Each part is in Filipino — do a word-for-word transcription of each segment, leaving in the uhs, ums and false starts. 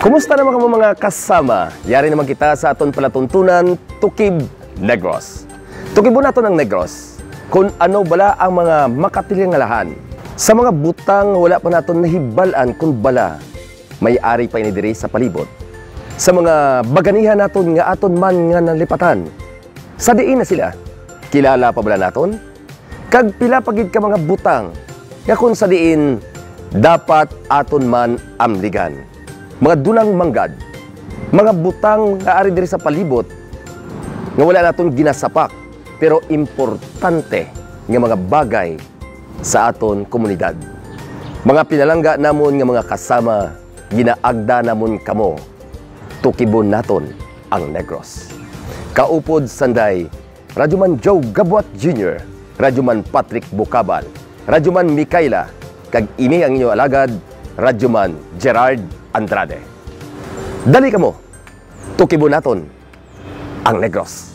Kumusta naman kamo mga kasama? Yari naman kita sa aton palatuntunan Tukib Negros. Tukibon nato ng Negros kung ano bala ang mga makatiling lahan. Sa mga butang wala pa naton nahibalan kung bala may ari pa ini diri sa palibot. Sa mga baganihan naton nga aton man nga nalipatan. Sa diin na sila. Kilala pa bala naton? Kag pila pagid ka mga butang nga kung sa diin dapat aton man amligan. Mga dunang manggad, mga butang nga ari diri sa palibot nga wala naton ginasapak pero importante nga mga bagay sa aton komunidad. Mga pinalangga namon nga mga kasama, ginaagda namon kamo, tukibon naton ang Negros. Kaupod sanday, Radyoman Joe Gabuat Junior, Radyoman Patrick Bucabal, Radyoman Michaela, kag ini ang inyo alagad, Radyoman Gerard Andrade. Dali kamo, tukibon naton ang Negros.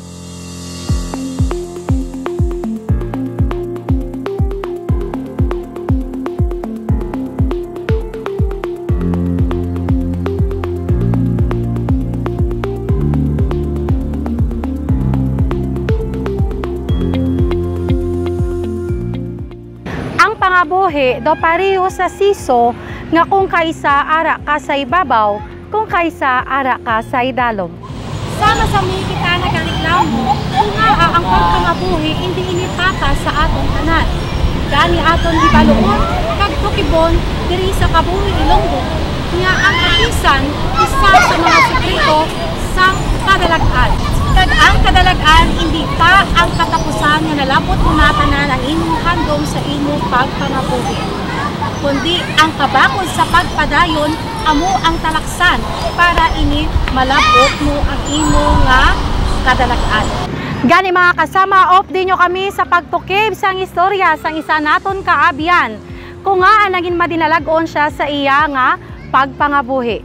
Kabuhi do pariho sa siso nga kung kaysa ara ka sa ibabaw, kung kaysa ara ka sa idalom. Sama sa mga kita nagaliklaw mo, kung nga ang pagpangabuhi hindi inipaka sa aton tanan. Gani aton ibaluon, kag tukibon diri sa Kabuhi Ilonggo, nga ang katisan isa sa mga sekreto sang kadalaga-an. Kag ang kadalaga-an hindi pa ang katapusan nga nalabot mo na tanan ang imong handom sa imong pagpangabuhi, kundi ang kabakod sa pagpadayon amo ang talaksan para ini malabot mo ang imong nga kadalaga-an. Gani mga kasama, off din nyo kami sa pagtukib sang istorya sang isa naton kaabian kung nga naging madinalagon siya sa iya nga pagpangabuhi.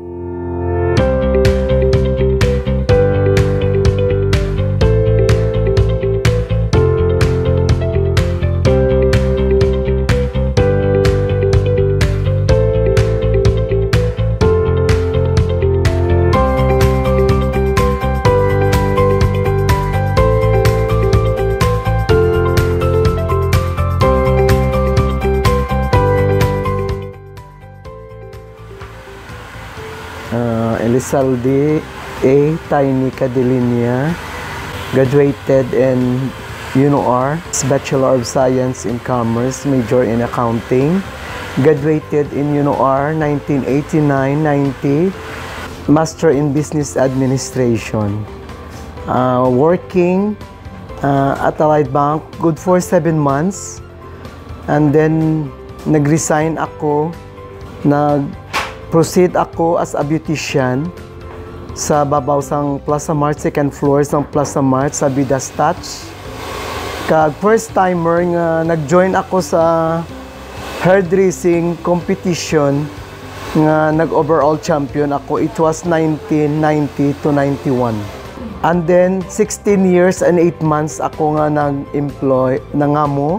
Elizalde A. Tiny Cadelina, graduated in U N O R, Bachelor of Science in Commerce, major in Accounting, graduated in U N O R nineteen eighty-nine ninety, Master in Business Administration. Uh, working uh, at Allied Bank, good for seven months, and then nag-resign ako, nag proceed ako as a beautician sa babaw sang Plaza Mart, second floor sang Plaza Mart sa Bidas Touch. Kag first timer nga nag-join ako sa hairdressing competition nga nag-overall champion ako. It was nineteen ninety to ninety-one. And then sixteen years and eight months ako nga nag-employ nangamo.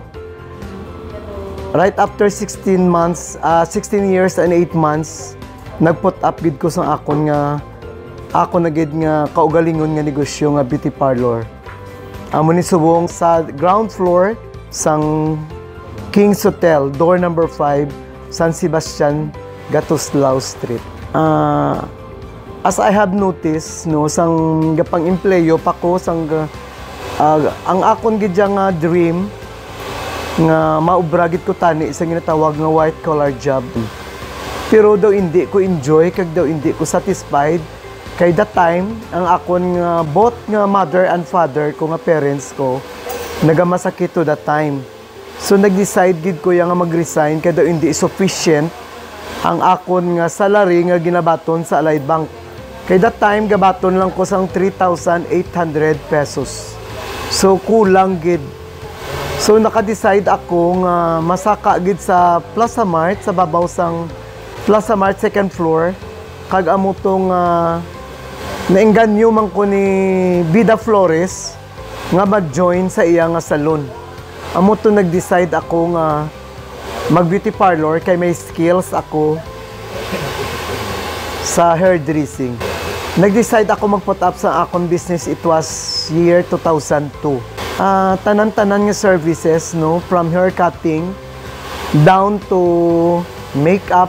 Right after sixteen months, uh, sixteen years and eight months, nagput up gid ko sa akon nga ako na gid nga kaugalingon nga negosyo nga beauty parlor. Amo ni subong sa ground floor sang King's Hotel, door number five, San Sebastian, Gatuslao Street. Uh, as I have noticed, no, sang gapang empleyo pa ko sang uh, ang akon gid nga dream nga maubragit ko tani sa ginatawag nga white collar job. Pero daw hindi ko enjoy, kag daw hindi ko satisfied. Kay that time, ang akon nga both nga mother and father ko nga parents ko nagamasakit to that time. So nag-decide gid ko nga mag-resign kay daw hindi sufficient ang akon nga salary nga ginabaton sa Allied Bank. Kay that time gabaton lang ko sang three thousand eight hundred pesos. So kulang gid. So naka-decide ako nga masaka gid sa Plaza Mart sa babaw sang Plaza Mart second floor, kag amo tong uh, nainganyo man ko ni Bida Flores nga mag-join sa iya nga salon. Amo to nag-decide ako nga mag-beauty parlor kay may skills ako sa hairdressing. Nag-decide ako mag-put up sa akong business, it was year two thousand two. Uh, tanan-tanan nga services, no, from hair cutting down to makeup,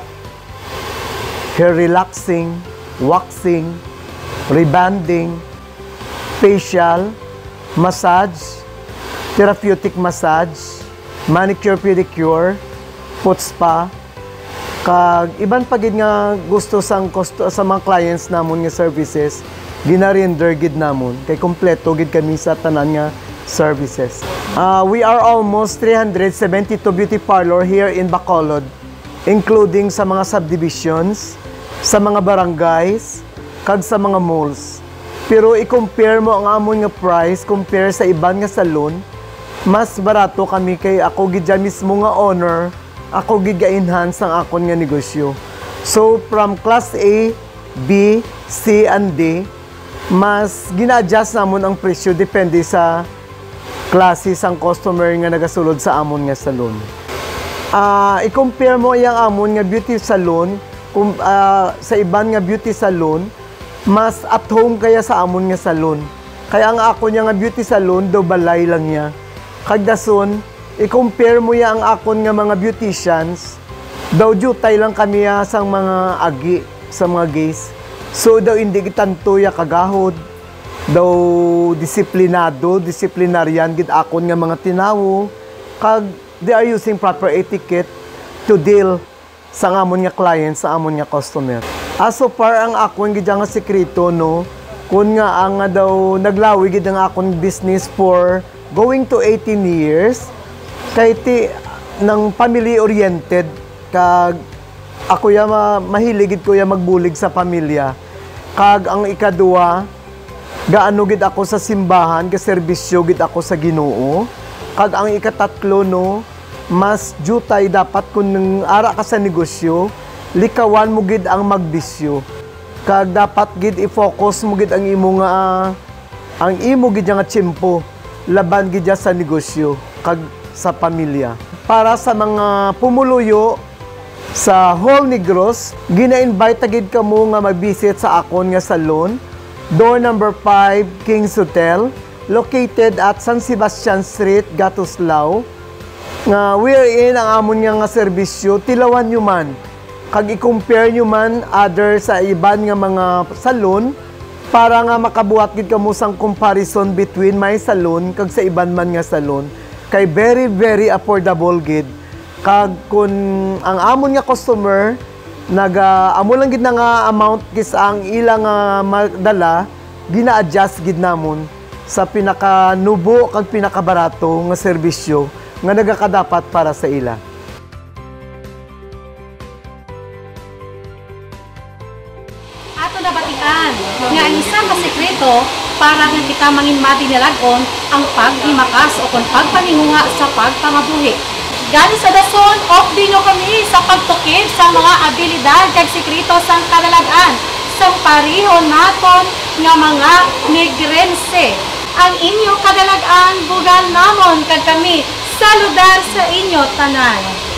hair relaxing, waxing, rebanding, facial, massage, therapeutic massage, manicure, pedicure, foot spa, kag iban pagid nga gusto sang kosto sa mga clients namon nga services, ginarender gid namon kay kompleto gid kami sa tanan nga services. Uh, we are almost three hundred seventy-two beauty parlor here in Bacolod, including sa mga subdivisions, sa mga barangays, kag sa mga malls. Pero i-compare mo ang amon nga price compare sa iban nga salon, mas barato kami kay ako gid mismo nga owner, ako gid ga-enhance ang akon nga negosyo. So from class A, B, C, and D, mas gina-adjust namon ang presyo depende sa klase sang customer nga nagasulod sa amon nga salon. Uh, i-compare mo yang amon nga beauty salon kung, uh, sa iban nga beauty salon, mas at home kaya sa amon nga salon. Kaya ang ako niya nga beauty salon, do balay lang niya. Kagdason, i-compare mo ya ang akon nga mga beauticians, daw jutay lang kami ya sang mga agi, sa mga gays. So daw hindi kitanto ya kagahod, daw disiplinado, disiplinaryan gid akon nga mga tinawo, kag they are using proper etiquette to deal sa amon nga client, sa amon nga customer. As so far ang akon gid nga sekreto, no, kun nga ang nga daw naglawi gid ang akon business for going to eighteen years, kay ti ng family-oriented, kag ako ya ma, mahiligid ko ya magbulig sa pamilya. Kag ang ikaduwa, gaano gid ako sa simbahan, ka serbisyo gid ako sa Ginoo. Kag ang ikatatlo, no, mas jutay dapat kun ara ka sa negosyo, likawan mo gid ang magbisyo. Kag dapat gid i-focus mo gid ang imo nga uh, ang imo gid nga tiyempo laban gid sa negosyo kag sa pamilya. Para sa mga pumuluyo sa Whole Negros, gina-invite gid kamo nga mag-visit sa akon nga salon, door number five, King's Hotel, located at San Sebastian Street, Gatuslao. Nga wherein ang amon nga nga serbisyo tilawan nyo man, kag i-compare nyo man other sa iban nga mga salon, para nga makabuhat gid kamo sang comparison between my salon kag sa iban man nga salon. Kay very very affordable gid, kag kun ang amon nga customer naga amo lang gid na nga amount kis ang ilang uh, madala, gina-adjust gid namon sa pinaka nubo kag pinakabarato nga serbisyo nga nagakadapat para sa ila. Ato na batikan nga ang isa ka sekreto para nga kita mangin madinalagon ang paghimakas o kung pagpaninguha sa pagpangabuhi. Galing sa dason, off din nyo kami sa pagtukib sa mga abilidad kag sekreto sang kadalaga-an sa pariho naton nga mga Negrense. Ang inyo kadalaga-an bugal namon kag kami sa lugar sa inyo tanan.